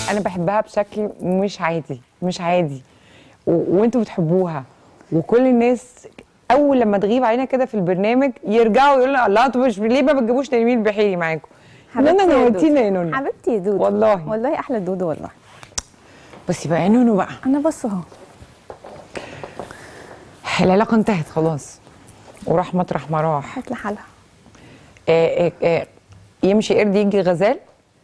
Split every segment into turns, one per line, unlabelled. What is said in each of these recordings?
انا بحبها بشكل مش عادي، مش عادي. وانتوا بتحبوها، وكل الناس اول لما تغيب علينا كده في البرنامج يرجعوا يقولوا الله انتوا مش ليه ما بتجيبوش نرمين البحيري معاكم؟
حبيبتي
نونا
يا
نورتينا يا
دودو،
نونا.
حبيبتي يا دودو، والله احلى دودو والله.
بس بقى يا نونو بقى،
انا بص اهو
العلاقه انتهت خلاص وراح مطرح ما راح.
راحت لحالها.
يمشي قرد يجي غزال.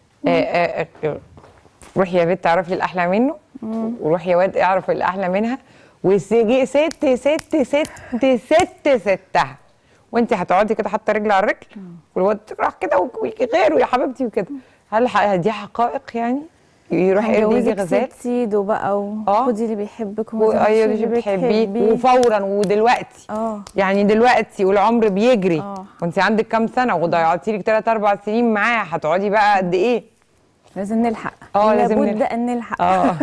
روحي يا بنت تعرفي الاحلى منه، وروحي يا واد اعرف الاحلى منها، وسجي ست ست ست ست ستها، وانت هتقعدي كده حاطه رجل على الرجل، والواد راح كده ويجي غيره يا حبيبتي وكده. هل دي حقائق يعني؟ يروح قرد يجي غزال
سيدو بقى وخدي اللي بيحبك
وايوه اللي بتحبيه وفورا ودلوقتي. يعني دلوقتي والعمر بيجري وانت عندك كام سنه وضيعتي لك 3 4 سنين معاه، هتقعدي بقى قد ايه؟
لازم نلحق.
لازم
لابد ان نلحق.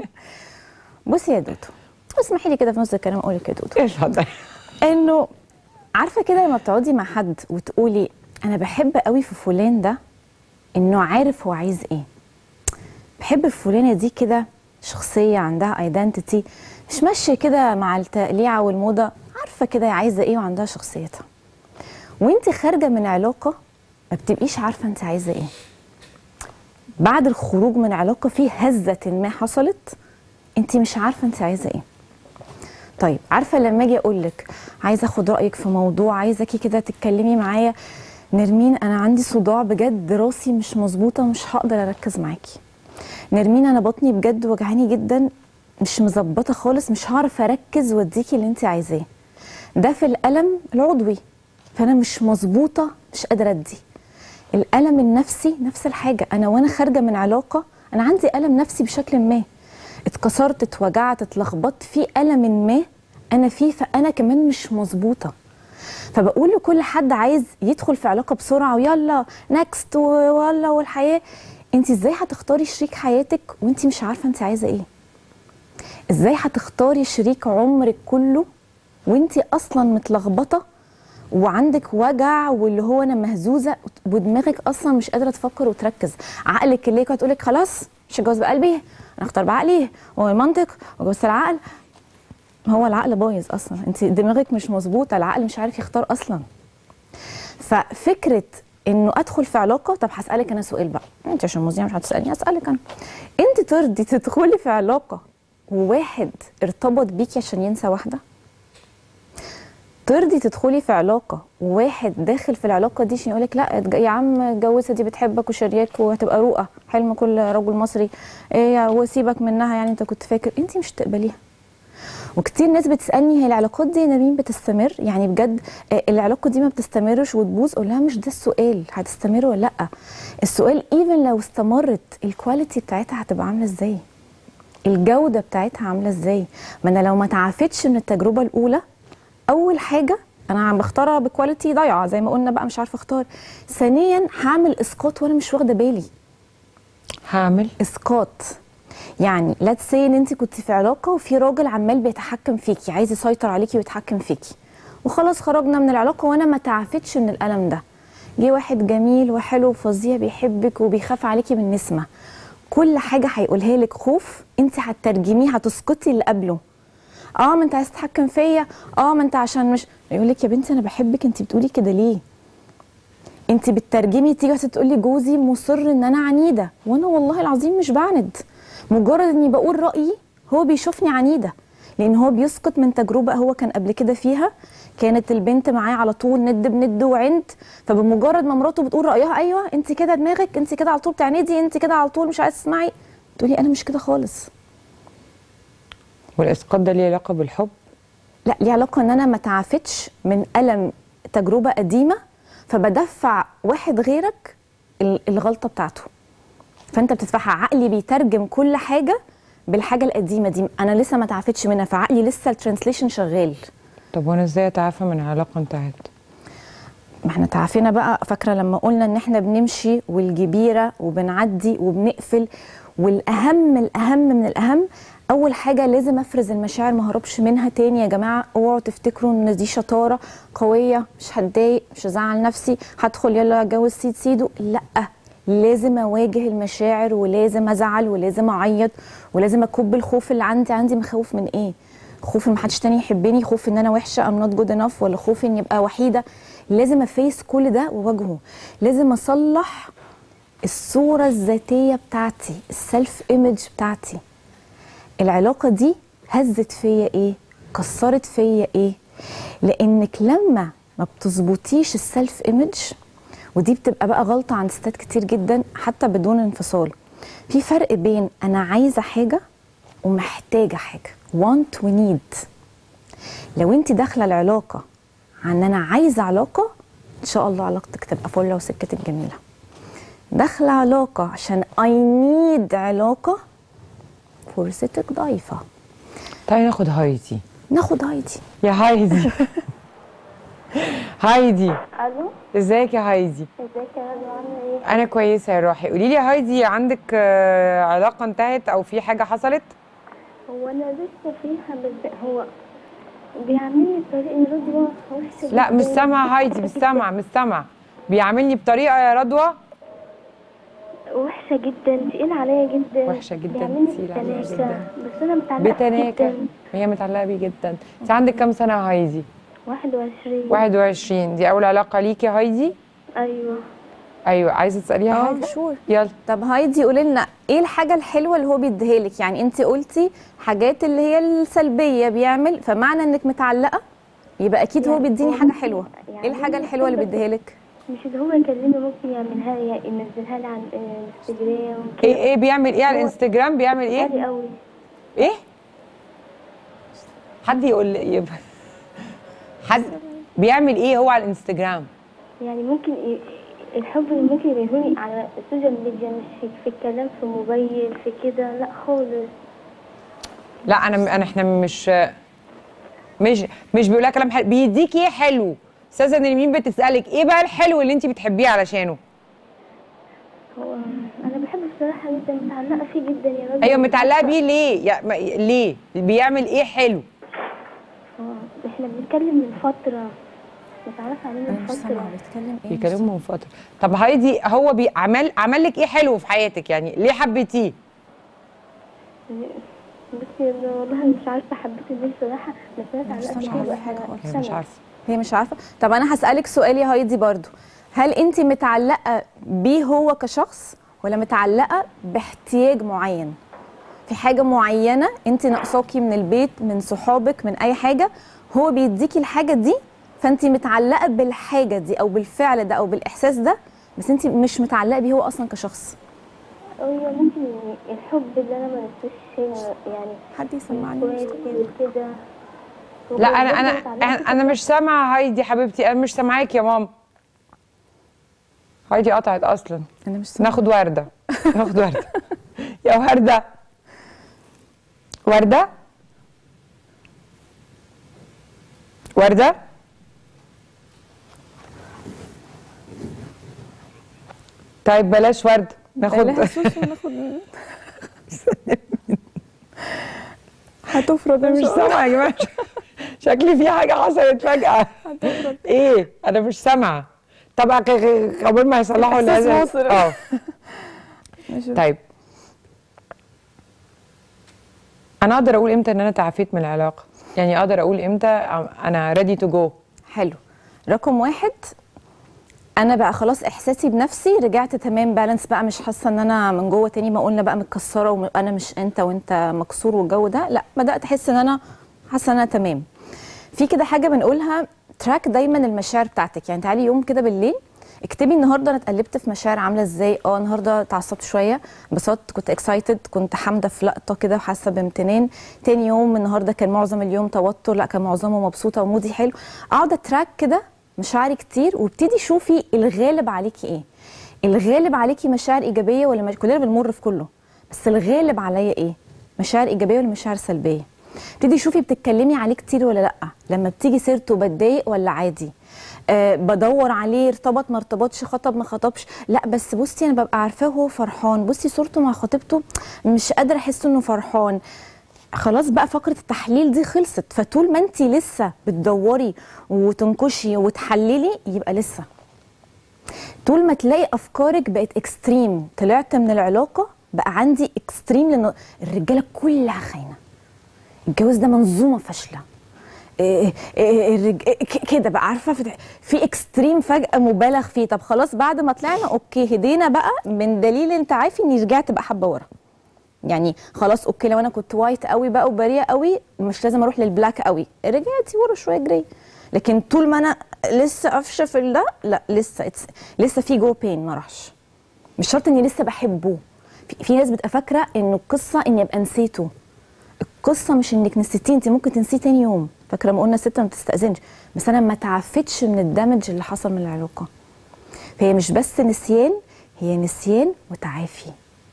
بصي يا دودو، اسمحي لي كده في نص الكلام اقول لك يا دودو
اتفضلي.
انه عارفه كده لما بتقعدي مع حد وتقولي انا بحب قوي في فلان ده انه عارف هو عايز ايه، بحب الفلانه دي كده شخصيه عندها ايدنتيتي، مش ماشيه كده مع التقليعه والموضه، عارفه كده عايزه ايه وعندها شخصيتها. وانت خارجه من علاقه ما بتبقيش عارفه انت عايزه ايه. بعد الخروج من علاقه في هزه ما حصلت انت مش عارفه انت عايزه ايه. طيب عارفه لما اجي اقول لك عايزه اخد رايك في موضوع، عايزاكي كده تتكلمي معايا، نرمين انا عندي صداع بجد، راسي مش مظبوطه مش هقدر اركز معاكي. نرمين انا بطني بجد وجعاني جدا مش مظبطه خالص، مش هعرف اركز واديكي اللي انت عايزاه. ده في الالم العضوي، فانا مش مظبوطه مش قادره ادي. الالم النفسي نفس الحاجه، انا وانا خارجه من علاقه انا عندي الم نفسي بشكل ما، اتكسرت اتوجعت اتلخبطت في الم ما انا فيه، فانا كمان مش مظبوطه. فبقول لكل حد عايز يدخل في علاقه بسرعه ويلا نكست ويلا والحياه، انت ازاي هتختاري شريك حياتك وانت مش عارفه انت عايزه ايه؟ ازاي هتختاري شريك عمرك كله وانت اصلا متلخبطه وعندك وجع واللي هو انا مهزوزه ودماغك اصلا مش قادره تفكر وتركز، عقلك اللي هتقول لك خلاص مش هتجوز بقلبي، انا اختار بعقلي والمنطق وجوز العقل. هو العقل بايظ اصلا، انت دماغك مش مظبوطه، العقل مش عارف يختار اصلا. ففكره انه ادخل في علاقه، طب هسالك انا سؤال بقى، انت عشان مذيعه مش هتسالني، هسالك انا، انت ترضي تدخلي في علاقه وواحد ارتبط بيكي عشان ينسى واحده؟ ترضي تدخلي في علاقه وواحد داخل في العلاقه دي عشان يقولك لا يا عم جوزها دي بتحبك وشرياك وهتبقى رؤى حلم كل رجل مصري ايه وسيبك منها يعني انت كنت فاكر؟ انت مش تقبليها. وكتير ناس بتسالني هي العلاقات دي نرمين بتستمر؟ يعني بجد العلاقه دي ما بتستمرش وتبوظ؟ اقول لها مش ده السؤال، هتستمر ولا لا. السؤال ايفن لو استمرت الكواليتي بتاعتها هتبقى عامله ازاي؟ الجوده بتاعتها عامله ازاي؟ ما انا لو ما تعافتش من التجربه الاولى، اول حاجه انا عم بختارها بكواليتي ضايعه زي ما قلنا بقى مش عارفه اختار، ثانيا هعمل اسقاط وانا مش واخده بالي.
هعمل
اسقاط يعني ليتس سي ان انت كنت في علاقه وفي راجل عمال بيتحكم فيكي، عايز يسيطر عليكي ويتحكم فيكي، وخلاص خرجنا من العلاقه وانا ما تعافتش من الالم ده. جه واحد جميل وحلو وفظيع بيحبك وبيخاف عليكي من نسمه، كل حاجه هيقولها لك خوف، انت هتترجميه هتسقطي اللي قبله. ما انت عايز تتحكم فيا، ما انت عشان مش، يقول لك يا بنتي انا بحبك انت بتقولي كده ليه؟ انت بتترجمي، تيجي تقولي جوزي مصر ان انا عنيده، وانا والله العظيم مش بعند، مجرد اني بقول رايي هو بيشوفني عنيده، لان هو بيسقط من تجربه هو كان قبل كده فيها، كانت البنت معاه على طول ند بند وعند، فبمجرد ما مراته بتقول رايها ايوه انت كده دماغك، انت كده على طول بتعندي، انت كده على طول مش عايزه تسمعي، تقولي انا مش كده خالص.
والاسقاط ده ليه علاقه بالحب؟
لا، ليه علاقه ان انا ما تعافتش من الم تجربه قديمه، فبدفع واحد غيرك الغلطه بتاعته، فانت بتدفعها. عقلي بيترجم كل حاجه بالحاجه القديمه دي، انا لسه ما تعافتش منها، فعقلي لسه الترانسليشن شغال.
طب وانا ازاي اتعافى من علاقه انتهت؟
ما احنا تعافينا بقى، فاكره لما قلنا ان احنا بنمشي والجبيره وبنعدي وبنقفل، والاهم الاهم من الاهم اول حاجه لازم افرز المشاعر ما هربش منها تاني. يا جماعه اوعوا تفتكروا ان دي شطاره قويه، مش هتضايق مش هزعل نفسي هدخل يلا اتجوز سيدو، لا، لازم اواجه المشاعر ولازم ازعل ولازم اعيط ولازم اكب الخوف اللي عندي مخاوف من ايه؟ خوف ان محدش تاني يحبني، خوف ان انا وحشه ام نوت جود انف، ولا خوف اني ابقى وحيده. لازم افيس كل ده واواجهه، لازم اصلح الصوره الذاتيه بتاعتي، السلف ايمج بتاعتي. العلاقه دي هزت فيا ايه؟ كسرت فيا ايه؟ لانك لما ما بتظبطيش السلف ايمج، ودي بتبقى بقى غلطه عند ستات كتير جدا حتى بدون انفصال. في فرق بين انا عايزه حاجه ومحتاجه حاجه، want و need. لو انت داخله العلاقه عن انا عايزه علاقه، ان شاء الله علاقتك تبقى فله وسكتك جميله. داخله علاقه عشان I need علاقه، فرصتك ضعيفه.
تعالي ناخد هايدي.
ناخد هايدي.
يا هايدي. هايدي،
الو،
ازيك يا هايدي؟
ازيك يا رضوى، عامله ايه؟
انا كويسه يا روحي. قولي لي يا هايدي، عندك علاقه انتهت او في حاجه حصلت؟
هو انا لسه فيها، بس هو بيعملني بطريقه رضوى وحشه
لا
جداً.
مش سامعه هايدي، مش سامعه. بيعاملني بطريقه يا رضوى
وحشه جدا، تقيل عليا جدا،
وحشه جدا،
بيعملني
تقيل عليا
بتناكة،
جدا.
بس انا متعلقه
بتناكة.
جدا.
هي متعلقه بيه جدا. انت عندك كام سنه يا هايدي؟
21.
21. دي اول علاقه ليكي يا هايدي؟
ايوه.
ايوه، عايزه تساليها حاجه؟
شور.
يلا.
طب هايدي قولي لنا ايه الحاجه الحلوه اللي هو بيديها لك؟ يعني انت قلتي حاجات اللي هي السلبيه بيعمل، فمعنى انك متعلقه يبقى اكيد هو
يعني
بيديني
هو
حاجه
ممكن
حلوه.
يعني
ايه الحاجه الحلوه اللي بيديها لك؟
مش اللي هو يكلمني، ممكن يعملها لي، ينزلها لي على الانستجرام كده.
ايه بيعمل ايه على
هو
الانستجرام؟ بيعمل ايه؟
عالي قوي.
ايه؟ حد يقول لي حد بيعمل ايه هو على الانستجرام؟
يعني ممكن الحب اللي ممكن يبينهولي على السوشيال ميديا، مش في الكلام في موبايل في كده، لا خالص.
لا احنا مش بيقول لها كلام حلو، بيديكي ايه حلو؟ استاذه نرمين بتسالك ايه بقى الحلو اللي انت بتحبيه علشانه؟
هو انا بحبه بصراحه جدا، متعلقه فيه جدا يا راجل.
ايوه، متعلقه بيه ليه؟ ليه؟ بيعمل ايه حلو؟
احنا بنتكلم من فتره، متعرف علينا من فتره.
بيتكلم ايه؟
بيكلموا من فتره. طب هايدي، هو عمل لك ايه حلو في حياتك؟ يعني ليه حبيتيه؟
بصي والله مش عارفه حبيته ليه بصراحه، بس انا اتعلقت
مش
فيه
عارفة
بقى
حاجة خالص.
هي مش عارفه.
هي مش عارفه. طب انا هسالك سؤال يا هايدي برضو، هل انت متعلقه بيه هو كشخص ولا متعلقه باحتياج معين؟ في حاجه معينه انت ناقصاكي من البيت، من صحابك، من اي حاجه، هو بيديكي الحاجه دي، فانت متعلقه بالحاجه دي او بالفعل ده او بالاحساس ده، بس انت مش متعلقه بيه هو اصلا كشخص.
هو ممكن الحب اللي انا ما نسيتش يعني
حد يسمعني
كويس كده.
لا انا مش سامعه هايدي حبيبتي، انا مش سامعاك يا ماما. هايدي قطعت اصلا.
انا مش سامعة.
ناخد ورده. ناخد ورده. يا ورده. ورده. ورده. طيب بلاش ورده، ناخد
هتفرض
مش سامعه يا جماعه. شكلي في حاجه حصلت فجاه. ايه؟ انا مش سامعه. طب قبل ما يصلحوا
اه.
طيب انا اقدر اقول امتى ان انا تعافيت من العلاقه؟ يعني اقدر اقول امتى انا ريدي تو جو؟
حلو. رقم 1، انا بقى خلاص احساسي بنفسي رجعت تمام بالانس بقى، مش حاسه ان انا من جوه تاني ما قلنا بقى متكسره وانا مش انت وانت مكسور والجو ده، لا بدات احس ان انا حاسه ان انا تمام. في كده حاجه بنقولها، تراك دايما المشاعر بتاعتك. يعني تعالي يوم كده بالليل اكتبي النهارده انا اتقلبت في مشاعر عامله ازاي. النهارده اتعصبت شويه، انبسطت، كنت اكسايتد، كنت حامده في لقطه كده وحاسه بامتنان. تاني يوم النهارده كان معظم اليوم توتر، لا كان معظمه مبسوطه ومودي حلو. اقعد اتراك كده مشاعري كتير، وابتدي شوفي الغالب عليكي ايه. الغالب عليكي مشاعر ايجابيه ولا كلنا بنمر في كله، بس الغالب عليا ايه؟ مشاعر ايجابيه ولا مشاعر سلبيه؟ ابتدي شوفي بتتكلمي عليه كتير ولا لا، لما بتيجي سيرته بتضايق ولا عادي، بدور عليه، ارتبط ما ارتبطش، خطب ما خطبش، لا بس بصي انا ببقى عارفاه وهو فرحان، بصي صورته مع خطيبته مش قادره احس انه فرحان. خلاص بقى فقره التحليل دي خلصت. فطول ما انت لسه بتدوري وتنكشي وتحللي يبقى لسه. طول ما تلاقي افكارك بقت اكستريم، طلعت من العلاقه بقى عندي اكستريم، لان الرجاله كلها خاينه، الجواز ده منظومه فاشله، كده بقى، عارفه في اكستريم فجاه مبالغ فيه. طب خلاص بعد ما طلعنا اوكي هدينا بقى، من دليل انت عارف اني رجعت بقى حبه ورا. يعني خلاص اوكي، لو انا كنت وايت قوي بقى وبريئه قوي مش لازم اروح للبلاك قوي، رجعتي ورا شويه جراي. لكن طول ما انا لسه قافشه في ده، لا لسه في جو بين ما راحش. مش شرط اني لسه بحبه. في ناس بتبقى فاكره انه القصه اني ابقى نسيته. القصه مش انك نسيتيه، انت ممكن تنسيه تاني يوم. فاكره ما قلنا الست ما بتستأذنش، بس انا ما تعفتش من الدمج اللي حصل من العلاقه. فهي مش بس نسيان، هي نسيان وتعافي.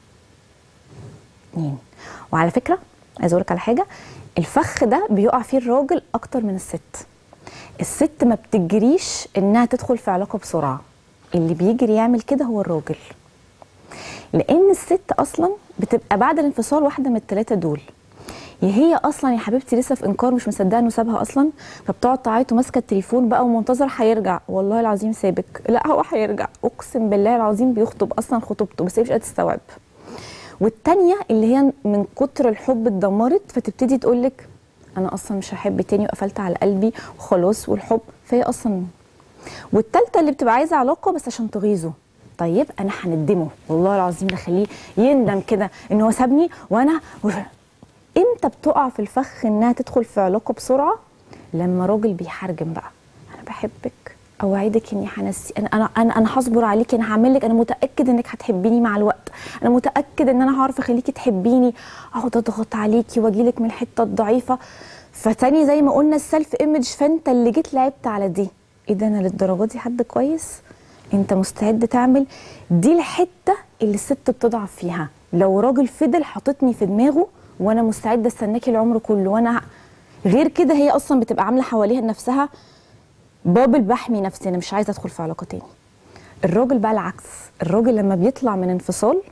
وعلى فكره عايزه اقول لك على حاجه، الفخ ده بيقع فيه الراجل اكتر من الست. الست ما بتجريش انها تدخل في علاقه بسرعه، اللي بيجري يعمل كده هو الراجل. لان الست اصلا بتبقى بعد الانفصال واحده من الثلاثه دول، يا هي اصلا يا حبيبتي لسه في انكار مش مصدقه انه سابها اصلا، فبتقعد تعيط وماسكه التليفون بقى ومنتظر هيرجع، والله العظيم سابك، لا هو هيرجع، اقسم بالله العظيم بيخطب اصلا خطوبته بس هي مش قادره تستوعب. والتانيه اللي هي من كتر الحب اتدمرت، فتبتدي تقول لك انا اصلا مش هحب تاني وقفلت على قلبي وخلاص والحب، فهي اصلا. والتالته اللي بتبقى عايزه علاقه بس عشان تغيظه، طيب انا هندمه والله العظيم نخليه يندم كده ان هو سابني وانا امتى بتقع في الفخ انها تدخل في علاقه بسرعه؟ لما راجل بيحرجم بقى، انا بحبك، اوعدك اني هنسي، انا هصبر عليكي، انا هعمل لك، انا متاكد انك هتحبيني مع الوقت، انا متاكد ان انا هعرف اخليكي تحبيني، اقعد اضغط عليكي واجيلك من الحته الضعيفه. فتاني زي ما قلنا السلف ايمج، فانت اللي جيت لعبت على دي. ايه ده، انا للدرجه دي حد كويس؟ انت مستعد تعمل دي؟ الحته اللي الست بتضعف فيها. لو راجل فضل حاططني في دماغه وانا مستعده استناكي العمر كله، وانا غير كده هي اصلا بتبقى عامله حواليها نفسها بابل بحمي نفسي، انا مش عايزه ادخل في علاقه تاني. الراجل بقى العكس، الراجل لما بيطلع من انفصال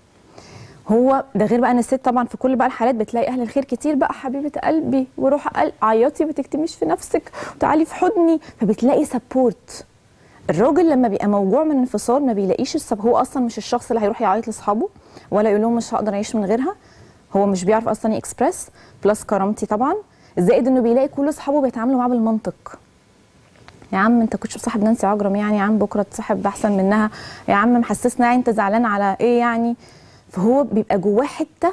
هو ده، غير بقى ان الست طبعا في كل بقى الحالات بتلاقي اهل الخير كتير بقى، حبيبه قلبي وروح عيطي ما تكتميش في نفسك وتعالي في حضني، فبتلاقي سبورت. الراجل لما بيبقى موجوع من انفصال ما بيلاقيش هو اصلا مش الشخص اللي هيروح يعيط لاصحابه ولا يقول لهم مش هقدر اعيش من غيرها، هو مش بيعرف اصلا يكسبرس، بلس كرامتي طبعا، زائد انه بيلاقي كل اصحابه بيتعاملوا معاه بالمنطق. يا عم انت كنتش بتصاحب نانسي عجرم يعني، يا عم بكره تصاحب احسن منها، يا عم محسسنا يعني انت زعلان على ايه يعني. فهو بيبقى جواه حته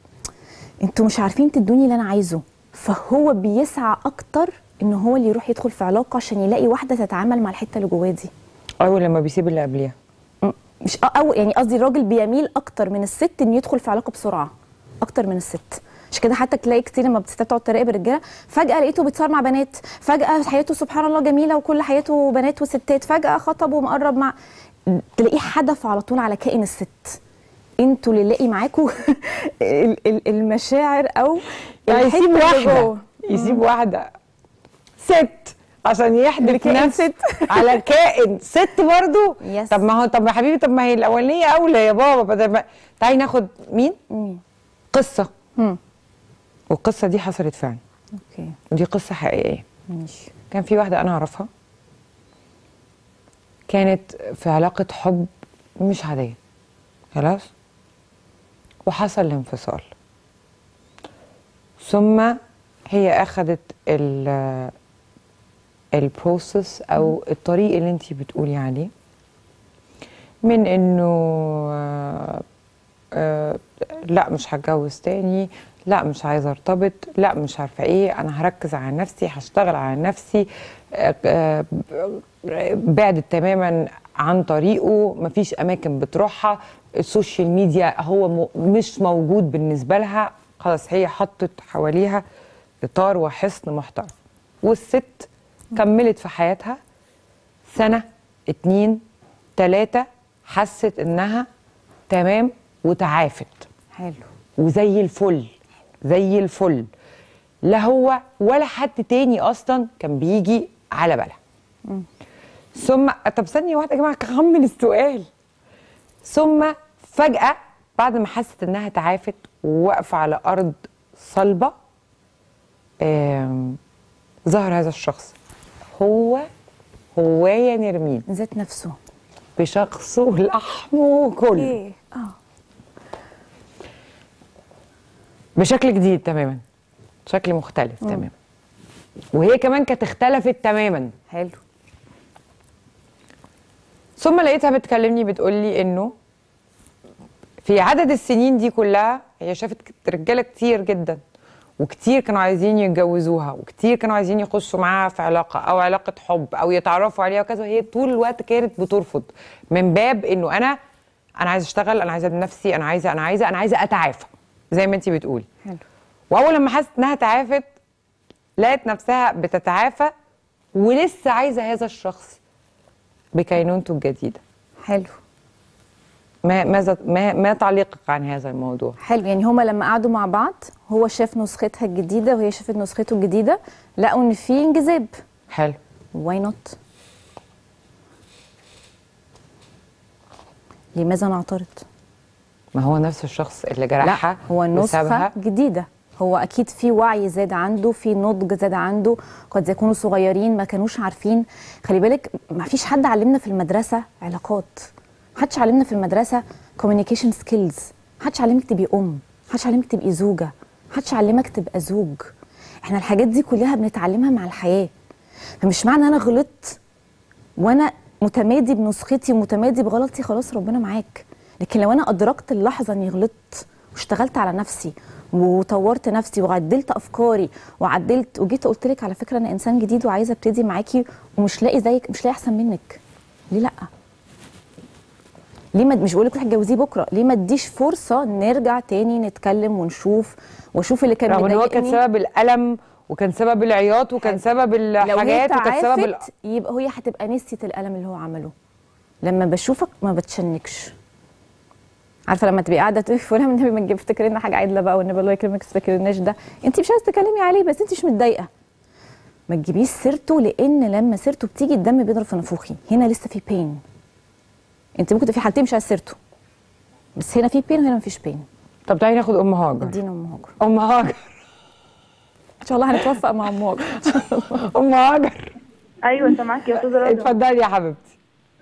انتوا مش عارفين تدوني اللي انا عايزه، فهو بيسعى اكتر ان هو اللي يروح يدخل في علاقه عشان يلاقي واحده تتعامل مع الحته اللي جواه دي.
اول لما بيسيب اللي قبليها،
مش او يعني قصدي الراجل بيميل اكتر من الست انه يدخل في علاقه بسرعه اكتر من الست. مش كده حتى تلاقي كتير لما الستات تقعد تراقب الرجاله، فجاه لقيته بيتصور مع بنات، فجاه حياته سبحان الله جميله وكل حياته بنات وستات، فجاه خطب ومقرب مع، تلاقيه حدف على طول على كائن الست. انتوا اللي لاقي معاكم المشاعر او
يعني يسيب واحده ست عشان يحدف نفسه على كائن ست برضو. طب ما هو، طب يا حبيبي، طب ما هي الاولانيه اولى يا بابا، بدل ما تعالي ناخد مين؟ قصه. والقصه دي حصلت فعلا.
اوكي.
ودي قصه حقيقيه.
ماشي.
كان في واحده انا اعرفها كانت في علاقه حب مش عاديه خلاص، وحصل الانفصال، ثم هي اخذت البروسس او الطريق اللي انتي بتقولي عليه، من انه لا مش هتجوز تاني، لا مش عايزه ارتبط، لا مش عارفه ايه، انا هركز على نفسي، هشتغل على نفسي، بعدت تماما عن طريقه، مفيش اماكن بتروحها، السوشيال ميديا هو مش موجود بالنسبه لها، خلاص هي حطت حواليها اطار وحصن محترم. والست كملت في حياتها سنه 2 3، حست انها تمام وتعافت.
حلو.
وزي الفل زي الفل، لا هو ولا حد تاني اصلا كان بيجي على بالها. ثم طب ثانيه واحده يا جماعه، كمل السؤال. ثم فجاه بعد ما حست انها تعافت وواقفه على ارض صلبه، ظهر هذا الشخص، هو يا نرمين
ذات نفسه.
بشخصه ولحمه كله
ايه
بشكل جديد تماما، شكل مختلف تماما. وهي كمان كانت اختلفت تماما.
حلو.
ثم لقيتها بتكلمني بتقول لي انه في عدد السنين دي كلها هي شافت رجاله كتير جدا، وكتير كانوا عايزين يتجوزوها، وكتير كانوا عايزين يخشوا معاها في علاقه او علاقه حب او يتعرفوا عليها وكذا، وهي طول الوقت كانت بترفض من باب انه انا عايزه اشتغل، انا عايزه بنفسي، انا عايزه اتعافى زي ما انت بتقولي.
حلو.
واول لما حست انها تعافت لقت نفسها بتتعافى ولسه عايزه هذا الشخص بكينونته الجديده.
حلو.
ما تعليقك عن هذا الموضوع؟
حلو، يعني هما لما قعدوا مع بعض هو شاف نسختها الجديده وهي شافت نسخته الجديده، لقوا ان في انجذاب.
حلو.
واي نوت؟ لماذا نعترض؟
ما هو نفس الشخص اللي جرحها.
لا، هو نسخه جديده، هو اكيد في وعي زاد عنده، في نضج زاد عنده، قد يكونوا صغيرين ما كانوش عارفين. خلي بالك ما فيش حد علمنا في المدرسه علاقات، محدش علمنا في المدرسه كوميونيكيشن سكيلز، محدش علمك تبقي ام، محدش علمك تبقي زوجه، محدش علمك تبقى زوج. احنا الحاجات دي كلها بنتعلمها مع الحياه. فمش معنى انا غلطت وانا متمادي بنسختي ومتمادي بغلطي خلاص ربنا معاك. لكن لو انا ادركت اللحظه اني غلطت واشتغلت على نفسي وطورت نفسي وعدلت افكاري وعدلت وجيت قلت لك على فكره انا انسان جديد وعايزه ابتدي معاكي ومش لاقي زيك، مش لاقي احسن منك، ليه لا؟ ليه مش بقول لك روحي اتجوزيه بكره، ليه ما اديش فرصه نرجع تاني نتكلم ونشوف واشوف اللي كان
مضايقني. هو كان سبب الالم وكان سبب العياط وكان سبب الحاجات وكان سبب
يبقى هي هتبقى نسيت الالم اللي هو عمله. لما بشوفك ما بتشنكش. عارفه لما تبقي قاعده تقولي فلان النبي ما تجيب افتكري لنا حاجه عدله بقى والنبي الله يكرمك تفتكريناش ده، انت مش عايزه تتكلمي عليه بس انت مش متضايقه. ما تجيبيش سيرته، لان لما سيرته بتيجي الدم بيضرب في نافوخي، هنا لسه في بين. انت ممكن في حالتين مش عايزه سيرته، بس هنا في بين وهنا مفيش بين.
طب تعالي ناخد ام هاجر.
ادينا ام هاجر.
ام هاجر
ان شاء الله هنتوفق مع ام هاجر.
ام هاجر.
ايوه سامعاكي يا استاذه رضا.
اتفضلي يا حبيبتي.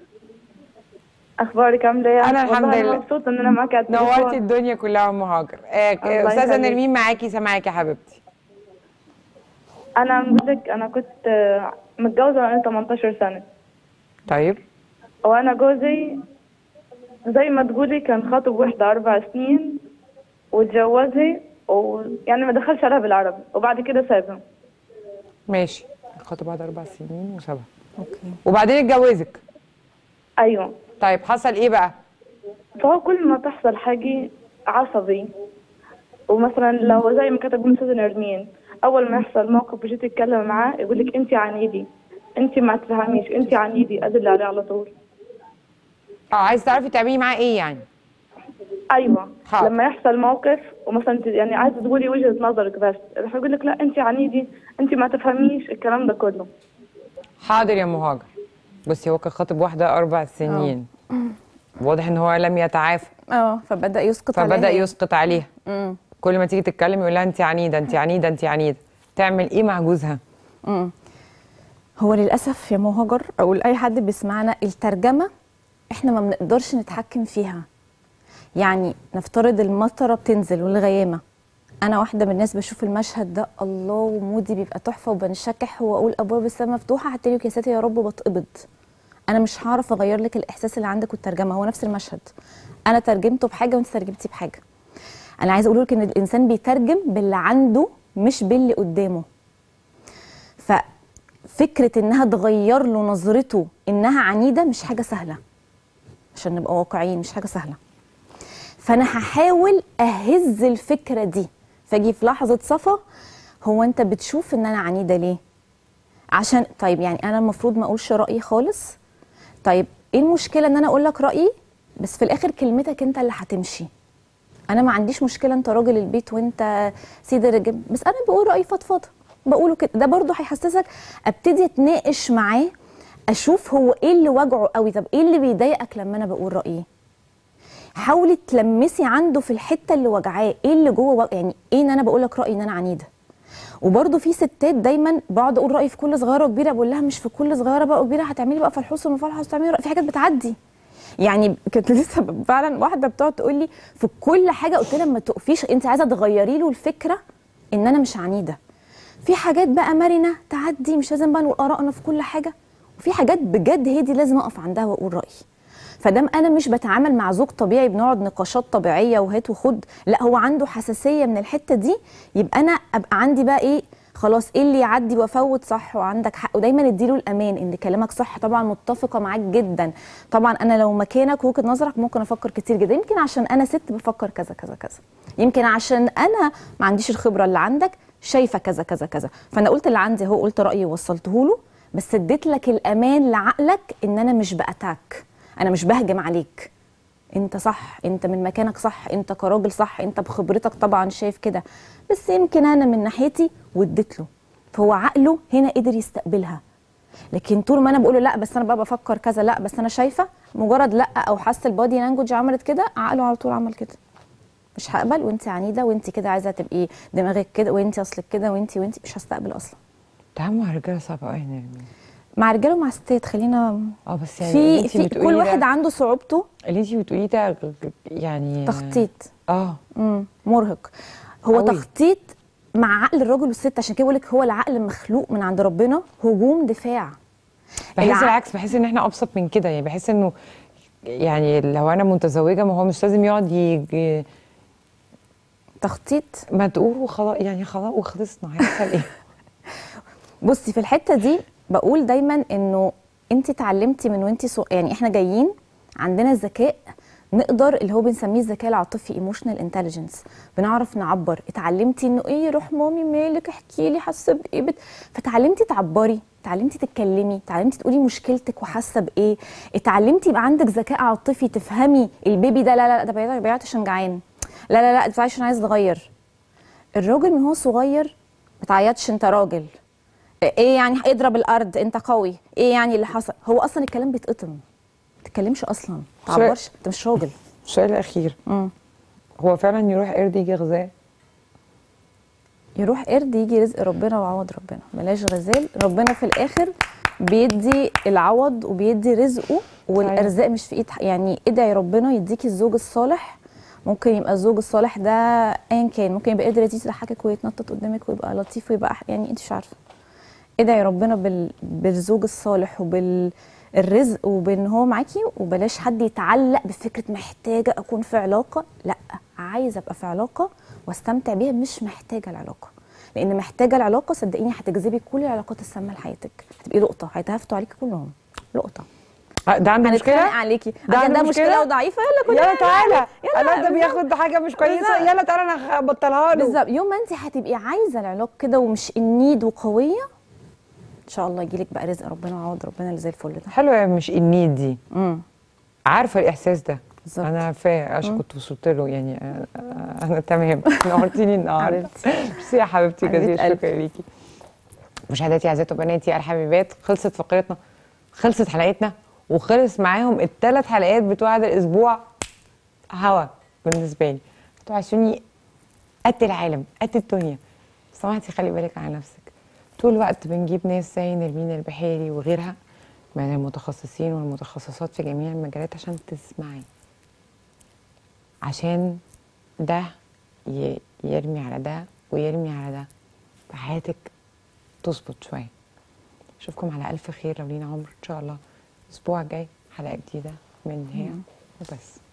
اخبارك عامله ايه؟
انا الحمد لله
مبسوطه ان انا معاكي على التليفون.
نورتي الدنيا كلها ام هاجر. استاذه نرمين معاكي، سامعاكي يا حبيبتي.
انا بقولك انا كنت متجوزه وانا 18 سنه.
طيب.
وانا جوزي زي ما تقولي كان خاطب وحده 4 سنين واتجوزها ويعني ما دخلش عليها بالعربي وبعد كده سابها.
ماشي، خاطب بعد 4 سنين وسابها.
اوكي.
وبعدين اتجوزك.
ايوه.
طيب حصل ايه بقى؟
فهو كل ما تحصل حاجه عصبي، ومثلا لو زي ما كتب الاستاذه نرمين اول ما يحصل موقف بيجي تتكلم معاه يقول لك انت عنيدي، انت ما تفهميش، انت عنيدي، ادل عليه على طول.
عايزه تعرفي تعملي معاه ايه يعني؟
ايوه.
حاضر.
لما يحصل موقف ومثلا يعني عايزه تقولي وجهه نظرك بس راح يقول لك لا انت عنيدي، انت ما تفهميش، الكلام ده كله.
حاضر يا مهاجر. بصي هو كان خاطب واحده 4 سنين. واضح ان هو لم يتعافى.
فبدا يسقط عليها.
فبدا يسقط عليها. كل ما تيجي تتكلم يقول لها انت عنيده، انت عنيده، انت عنيده. تعمل ايه مع جوزها؟
هو للاسف يا مهاجر او لاي حد بيسمعنا الترجمه احنا ما بنقدرش نتحكم فيها. يعني نفترض المطره بتنزل والغيامه، انا واحده من الناس بشوف المشهد ده الله ومودي بيبقى تحفه وبنشكح واقول ابواب السماء مفتوحه حتى لك يا ساتر يا رب وبتقبض. انا مش هعرف اغير لك الاحساس اللي عندك والترجمه، هو نفس المشهد. انا ترجمته بحاجه وانت ترجمتيه بحاجه. انا عايزه اقول لك ان الانسان بيترجم باللي عنده مش باللي قدامه. ففكره انها تغير له نظرته انها عنيده مش حاجه سهله، عشان نبقى واقعيين مش حاجه سهله. فانا هحاول اهز الفكره دي، فاجي في لحظه صفا هو انت بتشوف ان انا عنيده ليه؟ عشان طيب يعني انا المفروض ما اقولش رايي خالص؟ طيب ايه المشكله ان انا اقول لك رايي بس في الاخر كلمتك انت اللي هتمشي؟ انا ما عنديش مشكله انت راجل البيت وانت سيد الرجال، بس انا بقول رايي فضفاضه بقوله كده. ده برضو هيحسسك ابتدي اتناقش معاه، اشوف هو ايه اللي وجعه قوي، طب ايه اللي بيضايقك لما انا بقول رايي؟ حاولي تلمسي عنده في الحته اللي وجعاه، ايه اللي جوه يعني ايه ان انا بقول لك رايي ان انا عنيده. وبرده في ستات دايما بقعد اقول رايي في كل صغيره وكبيره، بقول لها مش في كل صغيره بقى وكبيره هتعملي بقى فلحوص ومفلحص وتعملي في حاجات بتعدي. يعني كانت لسه فعلا واحده بتقعد تقول لي في كل حاجه، قلت لها ما تقفيش، انت عايزه تغيري له الفكره ان انا مش عنيده. في حاجات بقى مرنه تعدي، مش لازم بقى نقول ارائنا في كل حاجه، وفي حاجات بجد هي دي لازم اقف عندها واقول رايي. فدام انا مش بتعامل مع زوج طبيعي بنقعد نقاشات طبيعيه وهات وخد، لا هو عنده حساسيه من الحته دي، يبقى انا ابقى عندي بقى ايه، خلاص ايه اللي يعدي وافوت صح وعندك حق، ودايما اديله الامان ان كلامك صح. طبعا متفقه معاك جدا، طبعا انا لو مكانك وجهه نظرك ممكن افكر كتير جدا، يمكن عشان انا ست بفكر كذا كذا كذا، يمكن عشان انا ما عنديش الخبره اللي عندك شايفه كذا كذا كذا. فانا قلت اللي عندي اهو، قلت رايي ووصلته له، بس اديت لك الامان لعقلك ان انا مش باتاك، انا مش بهجم عليك، انت صح، انت من مكانك صح، انت كراجل صح، انت بخبرتك طبعا شايف كده، بس يمكن انا من ناحيتي واديت له، فهو عقله هنا قدر يستقبلها. لكن طول ما انا بقول له لا بس انا بقى بفكر كذا، لا بس انا شايفه، مجرد لا او حاسه البادي لانجوج عملت كده، عقله على طول عمل كده، مش هقبل، وانت عنيده، وانت كده عايزه تبقي دماغك كده، وانت اصلك كده، وانت مش هستقبل اصلا.
التعامل مع الرجاله صعب قوي يا نرمين.
مع رجاله ومع ستات، خلينا
بس يعني اللي
في
انتي
في
بتقوليه
كل
ده-
واحد عنده صعوبته.
اللي انت بتقوليه ده يعني
تخطيط مرهق، هو
أوي.
تخطيط مع عقل الراجل والست، عشان كده بقول لك هو العقل مخلوق من عند ربنا هجوم دفاع.
بحس العكس، بحس ان احنا ابسط من كده، يعني بحس انه يعني لو انا متزوجه ما هو مش لازم يقعد يجي
تخطيط.
ما تقول وخلاص، يعني خلاص وخلصنا، هيحصل ايه؟
بصي في الحته دي بقول دايما انه انت اتعلمتي من وانت يعني احنا جايين عندنا الذكاء، نقدر اللي هو بنسميه الذكاء العاطفي ايموشنال انتليجنس، بنعرف نعبر. اتعلمتي انه ايه، روح مامي مالك، احكي لي حاسه بايه، فتعلمتي تعبري، اتعلمتي تتكلمي، اتعلمتي تقولي مشكلتك وحاسه بايه، اتعلمتي يبقى عندك ذكاء عاطفي تفهمي البيبي ده، لا لا ده بيعيط عشان جعان، لا لا لا ده عشان عايز يتغير. الراجل من هو صغير ما تعيطش انت راجل، ايه يعني اضرب الارض انت قوي، ايه يعني اللي حصل، هو اصلا الكلام بيتقطم، ما تتكلمش اصلا، ما تعبرش، انت مش راجل.
السؤال الاخير، هو فعلا يروح قرد يجي غزال؟
يروح قرد يجي رزق ربنا وعوض ربنا، بلاش غزال، ربنا في الاخر بيدي العوض وبيدي رزقه، والارزاق مش في ايد يعني ادعي ربنا يديكي الزوج الصالح. ممكن يبقى الزوج الصالح ده ايا كان، ممكن يبقى قادر يضحكك ويتنطط قدامك ويبقى لطيف ويبقى يعني انت مش عارفه. ادعي ربنا بالزوج الصالح وبالرزق وبان هو معاكي، وبلاش حد يتعلق بفكره محتاجه اكون في علاقه، لا عايزه ابقى في علاقه واستمتع بيها، مش محتاجه العلاقه، لان محتاجه العلاقه صدقيني هتجذبي كل العلاقات السامه لحياتك، هتبقي لقطه، هيتهافتوا عليكي كلهم لقطه.
ده عنده مشكله؟
هنتخانق عليكي،
ده
مشكله وضعيفه، يلا كلنا
يلا تعالى،
يلا
ده بياخد حاجه مش كويسه، يلا تعالى انا هبطلها له.
بالظبط. يوم ما انت هتبقي عايزه العلاقه كده ومش النيد وقويه، ان شاء الله يجيلك بقى رزق ربنا وعوض ربنا اللي زي الفل ده.
حلوه مش النيد دي. عارفه الاحساس ده
بالظبط.
انا عارفاه عشان كنت وصلت له، يعني انا تمام. نورتيني النهارده. ميرسي يا حبيبتي، جزيل الشكر ليكي. مشاهداتي اعزائي وبناتي الحبيبات، خلصت فقرتنا، خلصت حلقتنا، وخلص معاهم الثلاث حلقات بتوع هذا الاسبوع هوا بالنسبه لي. هتوحشوني قد العالم، قد الدنيا. سمعتي خلي بالك على نفسك. طول الوقت بنجيب ناس زي نرمين البحيري وغيرها من المتخصصين والمتخصصات في جميع المجالات عشان تسمعي، عشان ده يرمي على ده ويرمي على ده، فحياتك تظبط شويه. اشوفكم على الف خير لو لينا عمر ان شاء الله. الاسبوع الجاي حلقه جديده من هي وبس.